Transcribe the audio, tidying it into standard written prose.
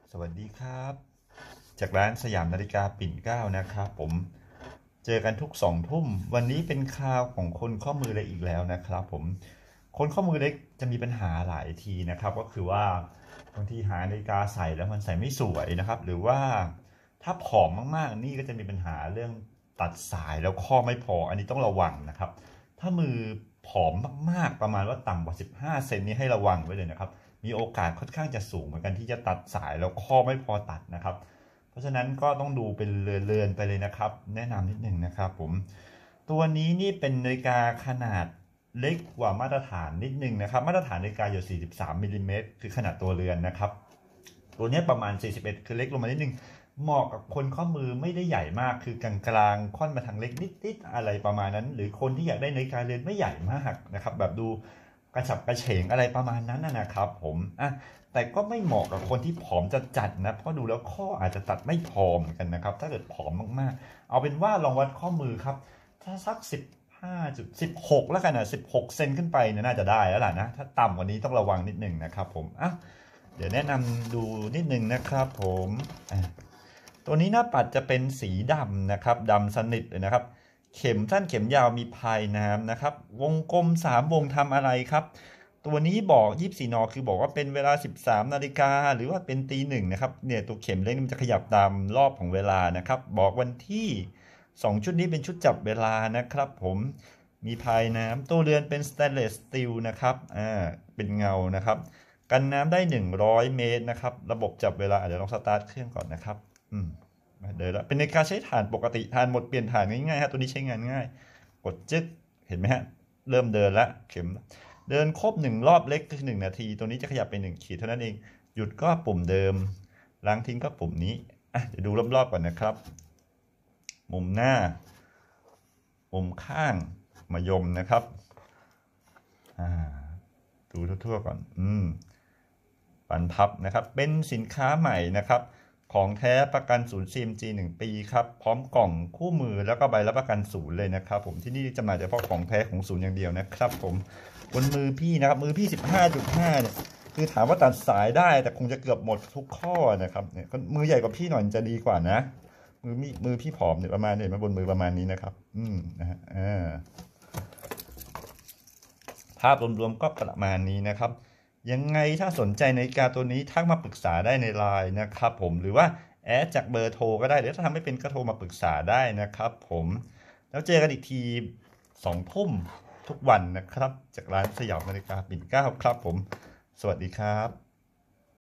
สวัสดีครับจากร้านสยามนาฬิกาปิ่นเกล้านะครับผมเจอกันทุก2 ทุ่มวันนี้เป็นคราวของคนข้อมือเล็กอีกแล้วนะครับผมคนข้อมือเล็กจะมีปัญหาหลายทีนะครับก็คือว่าบางทีหานาฬิกาใส่แล้วมันใส่ไม่สวยนะครับหรือว่าถ้าผอมมากๆนี่ก็จะมีปัญหาเรื่องตัดสายแล้วข้อไม่พออันนี้ต้องระวังนะครับถ้ามือผอมมากๆประมาณว่าต่ำกว่า15 เซนนี้ให้ระวังไว้เลยนะครับมีโอกาสค่อนข้างจะสูงเหมือนกันที่จะตัดสายแล้วข้อไม่พอตัดนะครับเพราะฉะนั้นก็ต้องดูเป็นเรือนๆไปเลยนะครับแนะนำนิดหนึ่งนะครับผมตัวนี้นี่เป็นนาฬิกาขนาดเล็กกว่ามาตรฐานนิดนึงนะครับมาตรฐานนาฬิกาอยู่43 มิลลิเมตรคือขนาดตัวเรือนนะครับตัวนี้ประมาณ41คือเล็กลงมานิดนึงเหมาะกับคนข้อมือไม่ได้ใหญ่มากคือกลางๆค่อนมาทางเล็กนิดๆอะไรประมาณนั้นหรือคนที่อยากได้นาฬิกาเรือนไม่ใหญ่มากนะครับแบบดูกระฉับกระเฉงอะไรประมาณนั้นนะครับผมแต่ก็ไม่เหมาะกับคนที่ผอมจัดนะเพราะดูแล้วข้ออาจจะตัดไม่พอเหมือนกันนะครับถ้าเกิดผอมมากๆเอาเป็นว่าลองวัดข้อมือครับถ้าสัก15.16แล้วกันนะ16 เซนขึ้นไปเนี่ยน่าจะได้แล้วล่ะนะถ้าต่ำกว่านี้ต้องระวังนิดหนึ่งนะครับผมเดี๋ยวแนะนำดูนิดหนึ่งนะครับผมตัวนี้หน้าปัดจะเป็นสีดำนะครับดำสนิทเลยนะครับเข็มสั้นเข็มยาวมีพายน้ำนะครับวงกลม3 วงทำอะไรครับตัวนี้บอก24 นคือบอกว่าเป็นเวลา13 นาฬิกาหรือว่าเป็นตี 1นะครับเนี่ยตัวเข็มเล็กมันจะขยับตามรอบของเวลานะครับบอกวันที่2 ชุดนี้เป็นชุดจับเวลานะครับผมมีพายน้ำตัวเรือนเป็นสแตนเลสสตีลนะครับเป็นเงานะครับกันน้ำได้100 เมตรนะครับระบบจับเวลาเดี๋ยวลองสตาร์ทเครื่องก่อนนะครับเดินแล้วเป็นในการใช้ถ่านปกติถ่านหมดเปลี่ยนถ่านง่ายๆฮะตัวนี้ใช้งานง่ายกดจึ๊กเห็นไหมฮะเริ่มเดินแล้วเข็มเดินครบ1 รอบเล็กคือ1 นาทีตัวนี้จะขยับไป1 ขีดเท่านั้นเองหยุดก็ปุ่มเดิมล้างทิ้งก็ปุ่มนี้เดี๋ยวดูรอบๆก่อนนะครับมุมหน้ามุมข้างมายมนะครับดูทั่วๆก่อนปันพับนะครับเป็นสินค้าใหม่นะครับของแท้ประกันศูนย์ CMG 1 ปีครับพร้อมกล่องคู่มือแล้วก็ใบรับประกันศูนย์เลยนะครับผมที่นี่จำหน่ายเฉพาะของแท้ของศูนย์อย่างเดียวนะครับผมบนมือพี่นะครับมือพี่ 15.5 เนี่ยคือถามว่าตัดสายได้แต่คงจะเกือบหมดทุกข้อนะครับเนี่ยมือใหญ่กว่าพี่หน่อยจะดีกว่านะมือพี่ผอมเนี่ยประมาณเนี่ยมาบนมือประมาณนี้นะครับนะฮะภาพรวมๆก็ประมาณนี้นะครับยังไงถ้าสนใจนาฬิกาตัวนี้ทักมาปรึกษาได้ในไลน์นะครับผมหรือว่าแอดจากเบอร์โทรก็ได้หรือถ้าทำไม่เป็นก็โทรมาปรึกษาได้นะครับผมแล้วเจอกันอีกที2 ทุ่มทุกวันนะครับจากร้านสยามนาฬิกาปิ่นเกล้าครับผมสวัสดีครับ